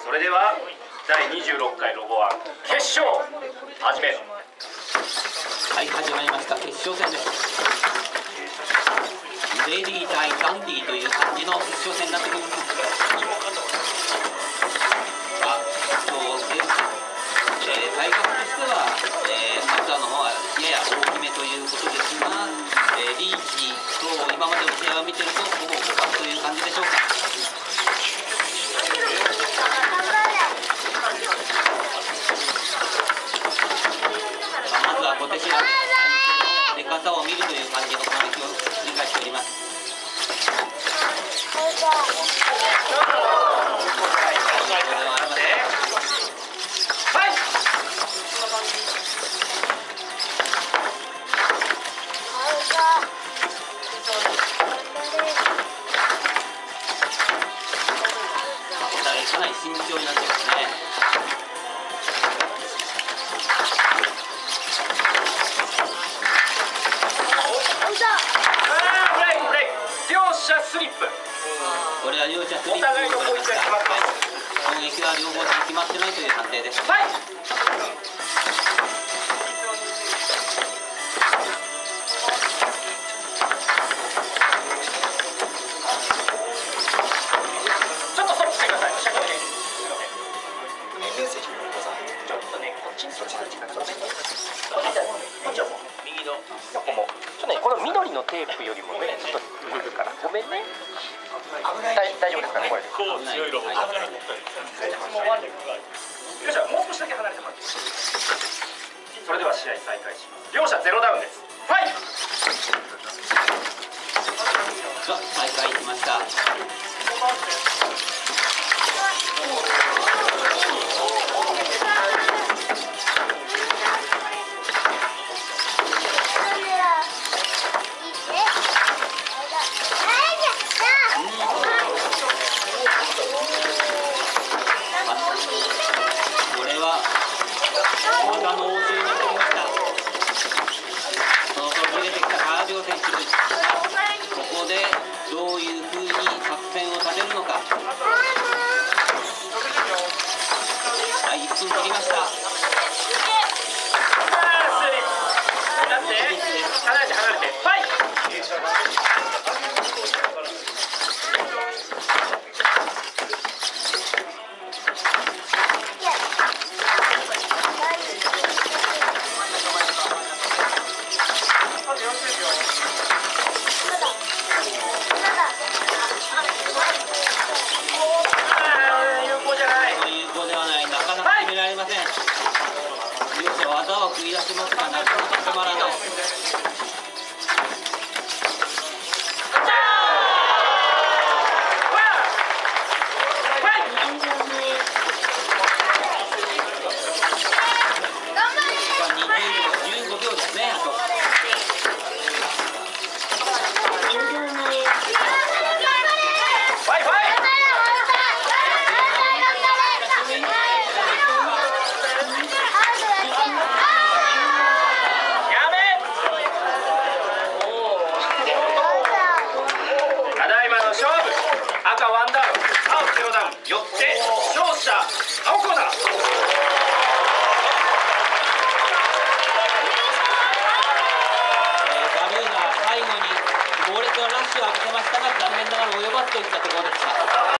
それでは第26回ロボワン決勝始め。 はい、始まりました決勝戦です。レディー対ダンディーという感じの決勝戦になってくるんです。体格としては、アウターの方はやや大きめということですが、リーチと今までの試合を見てるとほぼ互角という感じでしょうか。まずは小手調べ、相手の出方を見るという感じの攻撃を理解しております。かなり慎重になってますね。 両者スリップ。 これは両者スリップを取りました。攻撃は両方とも決まってないという判定です。 はい。ちょっとストップしてください。メッセージください。ちょっとね、こっちにそっちの近くね。こっちはもう右のここも。ちょっとね、この緑のテープよりもね、ちょっと来るから。ごめんね。大丈夫ですかね、これ。こう強いロボ。危ないね。もうワンレッグがある。よっしゃ、もう少しだけ離れてもらって。それでは試合再開します。両者ゼロダウンです。ファイト。 再開しました。これは技の応酬になってきました。その頃出てきたカービオ選手です。ここでどういう風に作戦を立てるのか。はい、1分切りました。 離れて離れて。ファイト。 技は繰り出しますが、なかなか止まらない。15秒ですね、あと。 赤ワンダウン、青ゼロダウン、よって勝者青コーナー。 バルーナ最後に猛烈なラッシュを浴びせましたが、残念ながら及ばずといったところでした。